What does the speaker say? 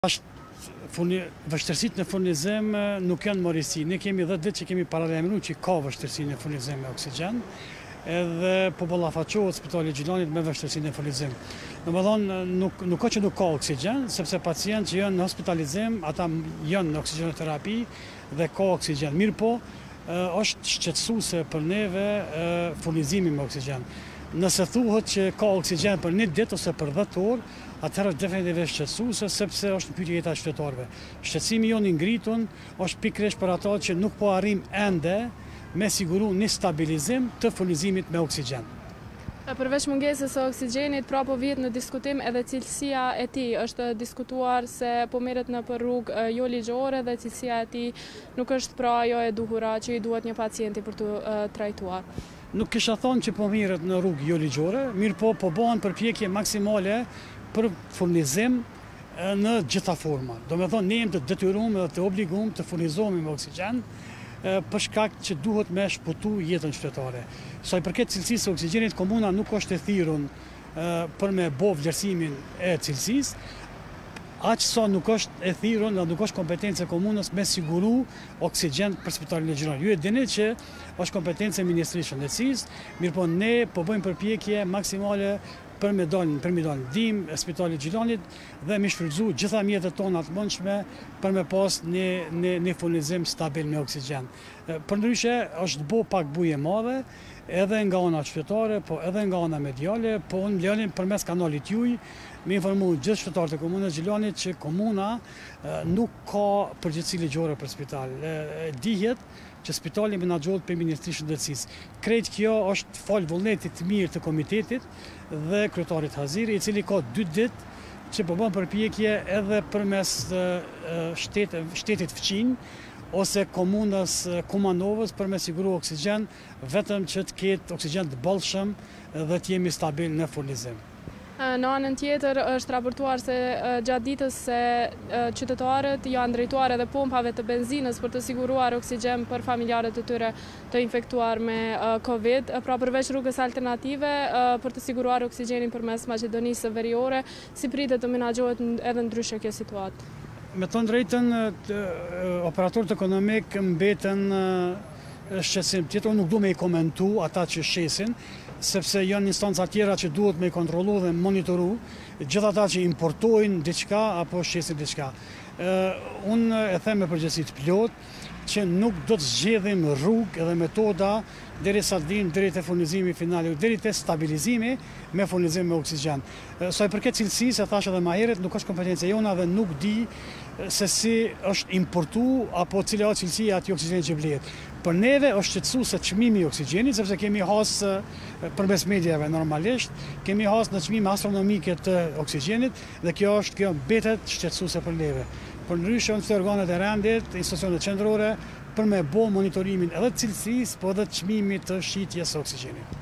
Vështirësitë në furnizim nuk janë morisi. Ne kemi 10 ditë që kemi paralajmëruar që ka vështirësi në furnizim me oksigjen, edhe po ballafaqohet Spitali Gjilanit me vështirësinë në furnizim. Domethënë nuk ka që nuk ka oksigjen, sepse pacientë që janë në hospitalizim, ata janë në oksigjenoterapi dhe ka oksigjen. Mirë po, është shqetësuese për neve furnizimi me oksigjen. Nëse thuhet që ka oksigjen për një ditë ose për 10 orë, atëherë është definitivisht shqetësuese sepse është në pyetje jeta e qytetarëve. Shqetësimi jonë i ngritun është pikërisht për ato që nuk po arrim ende me siguru një stabilizim të furnizimit me oksigjen. Përveç mungesës së oksigjenit, pra po vjet në diskutim edhe cilësia e tij. Është diskutuar se po merret në për rrugë jo ligjore dhe cilësia e tij nuk është pra ajo e duhura që i duhet një pacienti për të trajtuar. Nuk kisha thonë që po merret në rrugë jo ligjore, mirë po bëhen përpjekje maksimale për furnizim në gjitha forma. Do me thonë, ne jemi të detyruar dhe të obliguar të furnizohemi me oksigjen për shkak që duhet me shpëtu jetën qytetare. Sa i përket cilësisë së oksigjenit, komuna nuk është e thirrur për me bë vlerësimin e cilësisë, aq sa nuk është e thirrur dhe nuk është kompetencë e komunës me siguru oksigjen për Spitalin e Gjilanit. Ju e dini që është kompetencë e Ministrisë së Shëndetësisë, mirë po ne po bëjmë përpjekje maksimale për me dalë ndihmë Spitalit Gjilanit dhe me shfrytëzu gjitha mjetet tona të mundshme për me pas një furnizim stabil me oksigjen. Përndryshe është bo pak buje madhe, edhe nga ana qytetare, po edhe nga ana mediale, po unë mbledhem përmes kanalit juaj me informu gjithë qytetarët e komunës Gjilanit që komuna nuk ka përgjegjësi ligjore për spital. Dihet që spitali menaxhohet për Ministrisë së Shëndetësisë. Krejt kjo është fal vullnetit të mirë të komitetit dhe kryetarit Haziri, i cili ka 2 ditë që po bën përpjekje edhe përmes shtetit fqin ose komunës Kumanovës për me siguru oksigjen, vetëm që të ketë oksigjen të bollshëm dhe të jemi stabil në furnizim. Në anën tjetër është raportuar se gjatë ditës se qytetarët janë drejtuar edhe pompave të benzinës për të siguruar oksigjen për familjarët e tyre të infektuar me Covid. Pra përveç rrugës alternative për të siguruar oksigjenin përmes Maqedonisë Veriore, si pritet të menaxhohet edhe ndryshe kjo situatë? Me të drejtën, operatorët ekonomik mbeten shqetësim tjetër, nuk du me i komentu ata që shesin, sepse janë instanca tjera që duhet me i kontrolu dhe monitoru, gjithë ata që importojnë diçka apo shesin diçka. Unë e them me përgjegjësi plot që nuk do të zgjedhim rrugë edhe metoda derisa të dim deri te furnizimi final, deri te stabilizimi me furnizim me oksigjen. Sa i përket cilësisë, thash edhe më herët, nuk është kompetencë jona dhe nuk di se si është importu apo cila është cilësia e atij oksigjenit që blehet. Për neve është shqetësuese çmimi i oksigjenit, sepse kemi has përmes mediave normalisht, kemi has në çmime astronomike të oksigjenit dhe kjo mbetet shqetësuese për neve. Përndryshe të organet e rendit, institucionet qendrore për me bë monitorimin edhe të cilësisë, po edhe të çmimit të shitjes së oksigjenit.